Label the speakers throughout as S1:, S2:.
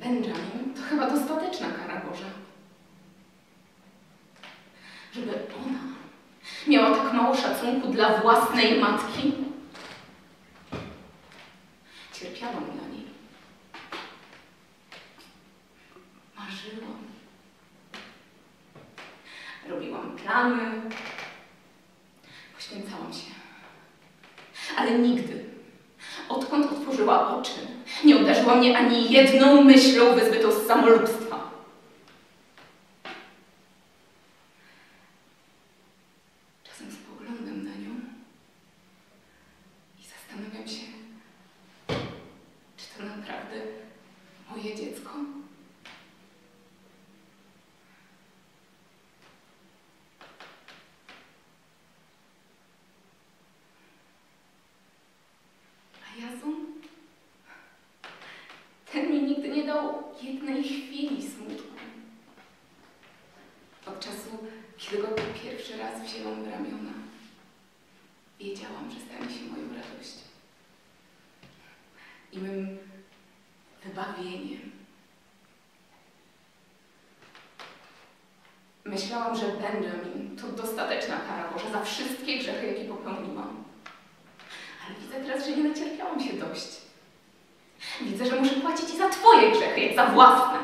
S1: Benjamin to chyba dostateczna kara Boża. Żeby ona miała tak mało szacunku dla własnej matki. Cierpiałam dla niej. Marzyłam. Robiłam plany. Poświęcałam się. Ale nigdy, odkąd otworzyła oczy, nie obdarzyła mnie ani jedną myślą wyzbytą z samolubstwa. Czasem spoglądam na nią i zastanawiam się, czy to naprawdę moje dziecko? A Jason? Ten mi nigdy nie dał jednej chwili smutku. Od czasu, kiedy go pierwszy raz wzięłam w ramiona, wiedziałam, że stanie się moją radością i mym wybawieniem. Myślałam, że Benjamin to dostateczna kara Boża za wszystkie grzechy, jakie popełniłam. Ale widzę teraz, że nie nacierpiałam się dość. Widzę, że muszę płacić i za twoje grzechy, jak za własne.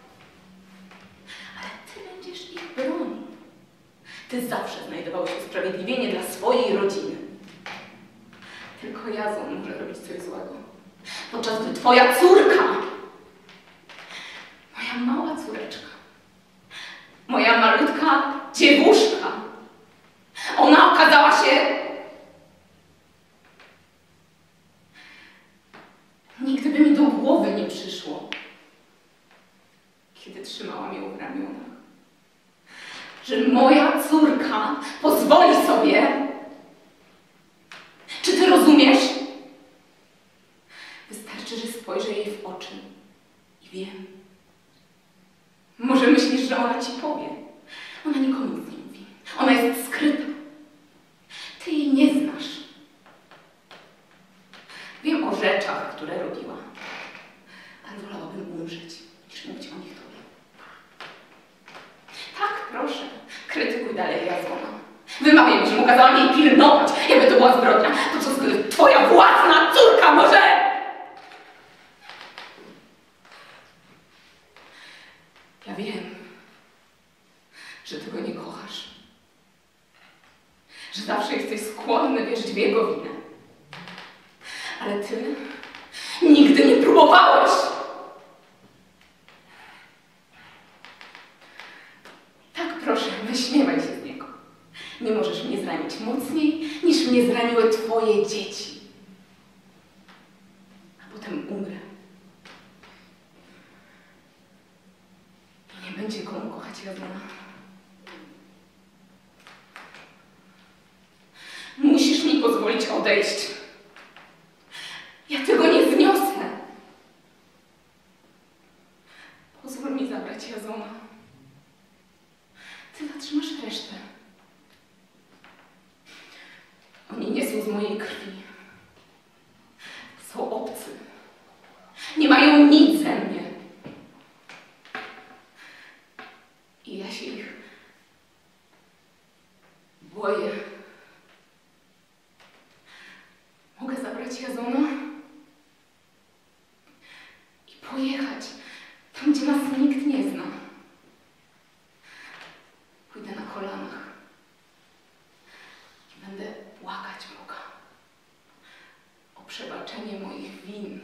S1: Ale ty będziesz ich bronił. Ty zawsze znajdowałeś usprawiedliwienie dla swojej rodziny. Tylko Jason może robić coś złego. Podczas gdy twoja córka, moja mała córeczka, moja malutka dziewuszka, ona okazała się... Nigdy by mi do głowy nie przyszło, kiedy trzymałam ją w ramionach, że moja córka pozwoli sobie. Czy ty rozumiesz? Wystarczy, że spojrzę jej w oczy i wiem. Może myślisz, że ona ci powie. Ona nikomu nic nie mówi. Ona jest skryta. Ty jej nie znasz. Wiem o rzeczach, które robiła, ale wolałabym umrzeć, niż mówić o nich tobie. Tak, proszę, krytykuj dalej Jasona. Wymawiaj mi, że mu kazałam jej pilnować, jakby to była zbrodnia. To co twoja własna córka może... Ja wiem, że ty go nie kochasz. Że zawsze jesteś skłonny wierzyć w jego winę. Ale ty nigdy nie próbowałeś. Tak, proszę, wyśmiewaj się z niego. Nie możesz mnie zranić mocniej, niż mnie zraniły twoje dzieci. A potem umrę. I nie będzie komu kochać Jasona. Musisz mi pozwolić odejść. Ja tego nie zniosę. Pozwól mi zabrać Jasona. Ty zatrzymasz resztę. Oni nie są z mojej krwi. Są obcy. Nie mają nic ze mnie. I ja się ich boję. Mogę zabrać Jasona i pojechać tam, gdzie nas nikt nie zna. Pójdę na kolanach i będę błagać Boga o przebaczenie moich win,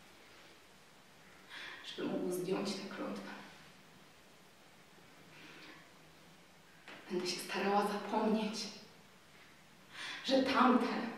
S1: żeby mógł zdjąć tę klątwę. Będę się starała zapomnieć, że tamte